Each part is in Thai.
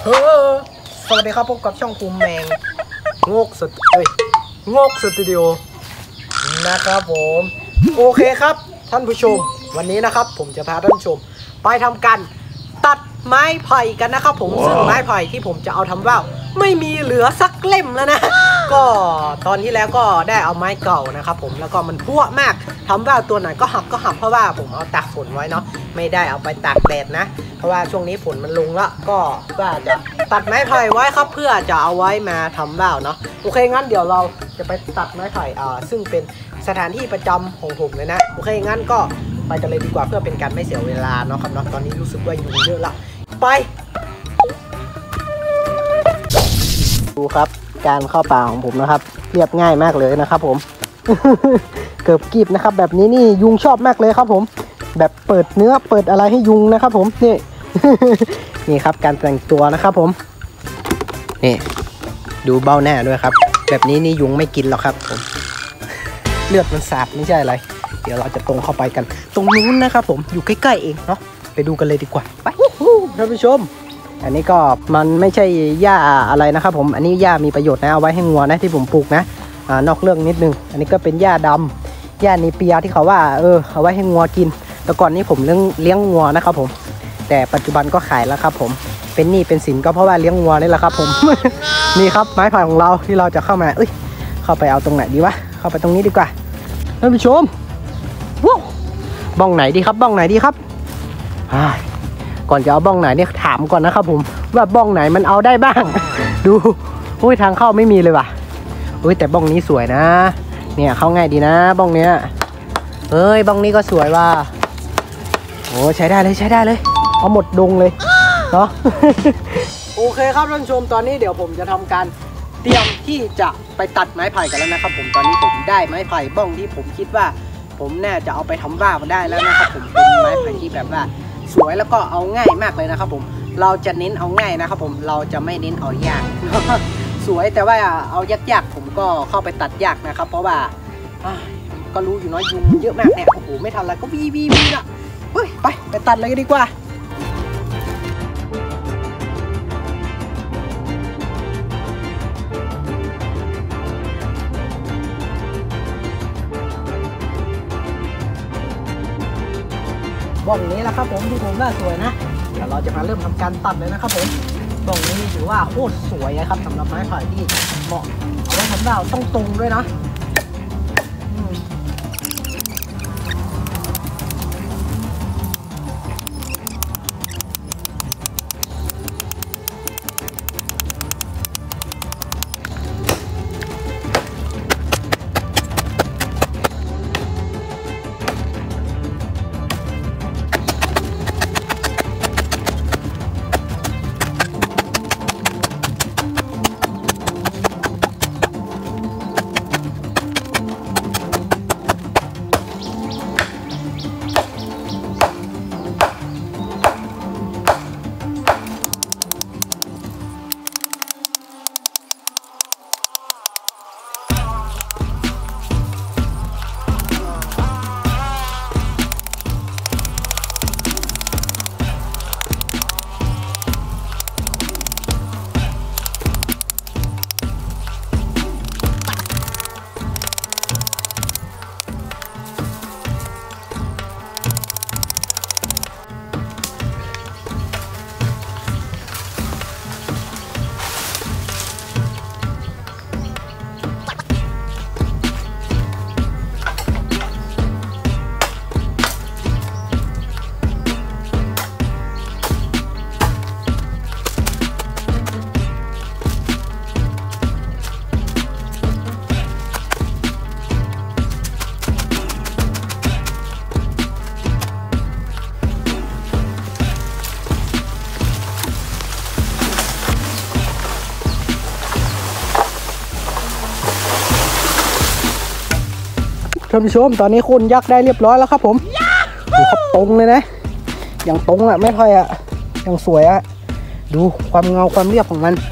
เออสวัสดีครับพบกับช่องภูมิแมงงกสตูดิโอนะครับผมโอเคครับท่านผู้ชมวันนี้นะครับผมจะพาท่านผู้ชมไปทำการตัดไม้ไผ่กันนะครับผมซึ่งไม้ไผ่ที่ผมจะเอาทำว่าวไม่มีเหลือสักเล่มแล้วนะก็ตอนที่แล้วก็ได้เอาไม้เก่านะครับผมแล้วก็มันพั่วมากทำว่าวตัวไหนก็หักเพราะว่าผมเอาตากฝนไว้เนาะไม่ได้เอาไปตากแดดนะเพราะว่าช่วงนี้ฝนมันลงแล้วก็ว่าจะตัดไม้ไผ่ไว้ครับเพื่อจะเอาไว้มาทำว่าวเนาะโอเคงั้นเดี๋ยวเราจะไปตัดไม้ไผ่ซึ่งเป็นสถานที่ประจำของผมเลยนะโอเคงั้นก็ไปกันเลยดีกว่าเพื่อเป็นการไม่เสียเวลาเนาะครับเนาะตอนนี้รู้สึกว่ายุงเยอะละไปดูครับการเข้าป่าของผมนะครับเรียบง่ายมากเลยนะครับผม เกือบกีบนะครับแบบนี้นี่ยุงชอบมากเลยครับผมแบบเปิดเนื้อเปิดอะไรให้ยุงนะครับผมนี่ นี่ครับการแต่งตัวนะครับผมนี่ดูเบ้าหน้าด้วยครับแบบนี้นี่ยุงไม่กินหรอกครับผม เลือดมันสาดไม่ใช่อะไรเดี๋ยวเราจะตรงเข้าไปกันตรงนู้นนะครับผมอยู่ใกล้ๆเองเนาะไปดูกันเลยดีกว่าไปท่านผู้ชมอันนี้ก็มันไม่ใช่หญ้าอะไรนะครับผมอันนี้หญ้ามีประโยชน์นะเอาไว้ให้งัวนะที่ผมปลูกนะนอกเรื่องนิดนึงอันนี้ก็เป็นหญ้าดำหญ้านีเปียที่เขาว่าเอาไว้ให้งัวกินแต่ก่อนนี้ผมเลี้ยงงัวนะครับผมแต่ปัจจุบันก็ขายแล้วครับผมเป็นหนี้เป็นสินก็เพราะว่าเลี้ยงงัวนี่แหละครับผม นี่ครับไม้ไผ่ของเราที่เราจะเข้ามาเข้าไปเอาตรงไหนดีวะเข้าไปตรงนี้ดีกว่าท่านผู้ชมว้าวบ้องไหนดีครับบ้องไหนดีครับก่อนจะเอาบ้องไหนเนี่ยถามก่อนนะครับผมว่าบ้องไหนมันเอาได้บ้าง ดูทางเข้าไม่มีเลยว่ะแต่บ้องนี้สวยนะเนี่ยเข้าง่ายดีนะบ้องเนี้ยบ้องนี้ก็สวยว่ะโอ้ใช้ได้เลยเอาหมดดงเลยเนาะ โอเคครับท่านผู้ชมตอนนี้เดี๋ยวผมจะทำการเตรียมที่จะไปตัดไม้ไผ่กันแล้วนะครับผมตอนนี้ผมได้ไม้ไผ่บ้องที่ผมคิดว่าผมน่าจะเอาไปทำว่าวได้แล้วนะครับผมเป็นไม้ไผ่ที่แบบว่าสวยแล้วก็เอาง่ายมากเลยนะครับผมเราจะเน้นเอาง่ายนะครับผมเราจะไม่เน้นเอายาก สวยแต่ว่าเอายากๆผมก็เข้าไปตัดยากนะครับเพราะว่าก็รู้อยู่น้อยยุงเยอะมากเนี่ยโอ้โหไม่ทันแล้วก็วีละไปตัดเลยดีกว่าบ้องนี้แหละครับผมที่ผมว่าสวยนะเดี๋ยวเราจะมาเริ่มทำการตัดเลยนะครับผมบ้องนี้ถือว่าโคตรสวยนะครับสำหรับไม้ไผ่ที่เหมาะเอาไว้ทำดาวต้องตรงด้วยนะท่านผู้ชมตอนนี้คุณยักษ์ได้เรียบร้อยแล้วครับผมดูครับตรงเลยนะอย่างตรงอ่ะไม่ค่อยอ่ะอย่างสวยอ่ะดูความเงาความเรียบของมัน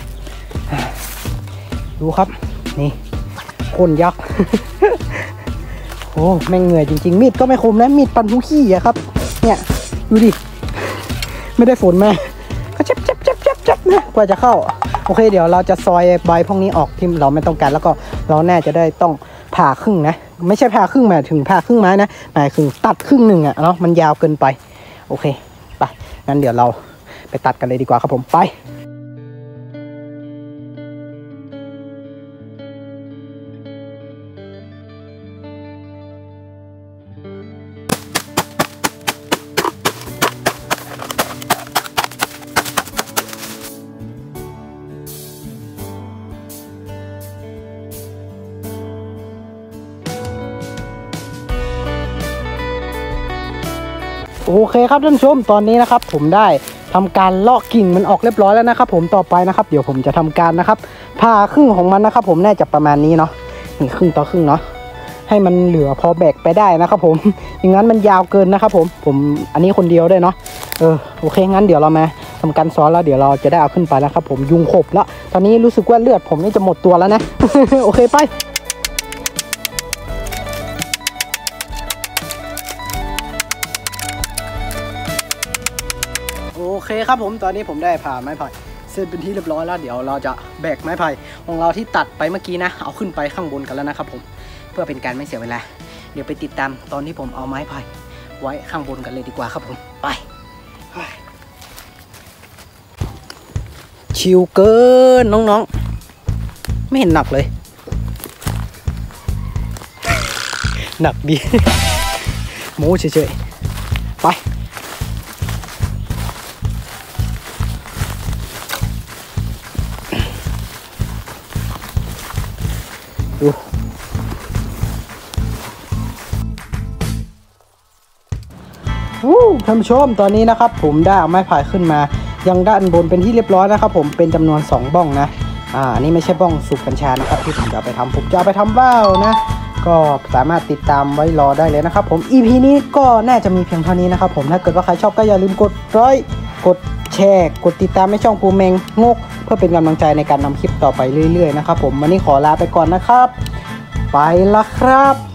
ดูครับนี่คนยักษ์ โอ้แม่งเหนื่อยจริงๆมีดก็ไม่คมนะมีดปั่นผู้ขี้อะครับเนี่ยดูดิไม่ได้ฝนมาก็เจ็บจับนะกว่าจะเข้าโอเคเดี๋ยวเราจะซอยใบพวกนี้ออกที่เราไม่ต้องการแล้วก็เราแน่จะได้ต้องผ่าครึ่งนะไม่ใช่ผ่าครึ่งหมายถึงผ่าครึ่งไม้นะหมายถึงตัดครึ่งหนึ่งอะเนาะมันยาวเกินไปโอเคไปงั้นเดี๋ยวเราไปตัดกันเลยดีกว่าครับผมไปโอเคครับท่านผู้ชมตอนนี้นะครับผมได้ทำการเลาะกิ่งมันออกเรียบร้อยแล้วนะครับผมต่อไปนะครับเดี๋ยวผมจะทำการนะครับผ่าครึ่งของมันนะครับผมน่าจะประมาณนี้เนาะนี่ครึ่งต่อครึ่งเนาะให้มันเหลือพอแบกไปได้นะครับผมอย่างนั้นมันยาวเกินนะครับผมอันนี้คนเดียวด้วยเนาะโอเคงั้นเดี๋ยวเรามาทำการซ้อนแล้วเดี๋ยวเราจะได้เอาขึ้นไปแล้วครับผมยุงขบแล้วตอนนี้รู้สึกว่าเลือดผมนี่จะหมดตัวแล้วนะ โอเคไปโอเคครับผมตอนนี้ผมได้ผ่าไม้ไผ่เสร็จเป็นที่เรียบร้อยแล้วเดี๋ยวเราจะแบกไม้ไผ่ของเราที่ตัดไปเมื่อกี้นะเอาขึ้นไปข้างบนกันแล้วนะครับผมเพื่อเป็นการไม่เสียเวลาเดี๋ยวไปติดตามตอนที่ผมเอาไม้ไผ่ไว้ข้างบนกันเลยดีกว่าครับผมไปชิวเกินน้องๆไม่เห็นหนักเลยหนักดี โม้เฉยๆไปดูท่านผู้ชมตอนนี้นะครับผมได้เอาไม้พายขึ้นมายังด้านบนเป็นที่เรียบร้อยนะครับผมเป็นจำนวน2บ้องนะอันนี้ไม่ใช่บ้องสูบกัญชานะครับที่ผมจะเอาไปทำผมจะเอาไปทำว่าวนะก็สามารถติดตามไว้รอได้เลยนะครับผม EP นี้ก็น่าจะมีเพียงเท่านี้นะครับผมถ้าเกิดว่าใครชอบก็อย่าลืมกดไลค์กดแชร์กดติดตามให้ช่องภูเมงงกเพื่อเป็นกำลังใจในการนำคลิปต่อไปเรื่อยๆนะครับผมวันนี้ขอลาไปก่อนนะครับไปละครับ